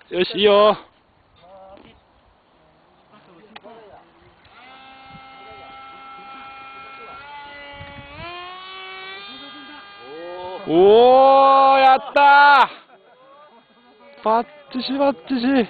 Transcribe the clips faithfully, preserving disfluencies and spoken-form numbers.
よし、いいよ。おー、やったー。バッチシバッチシ。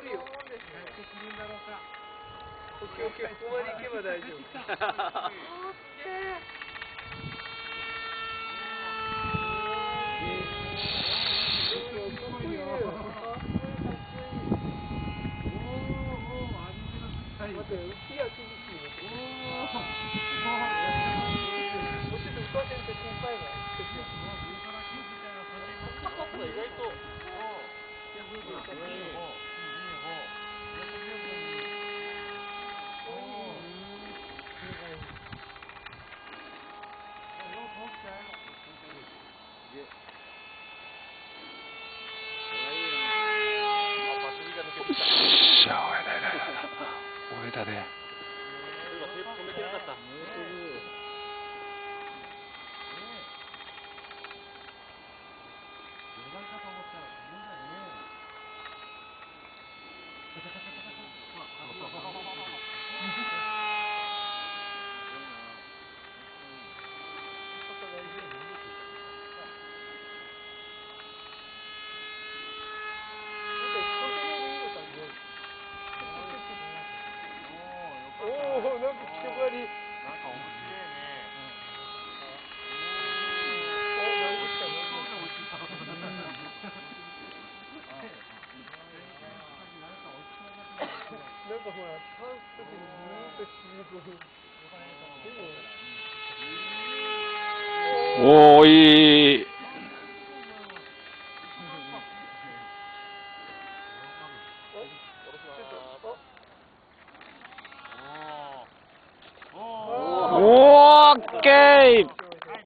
しゃあ、おいだいだいだ。おいだで。 おお、なんか気配り。なんか面白いね。なんかほら、倒すときにビーッと沈む。 おー、いい。オーケー。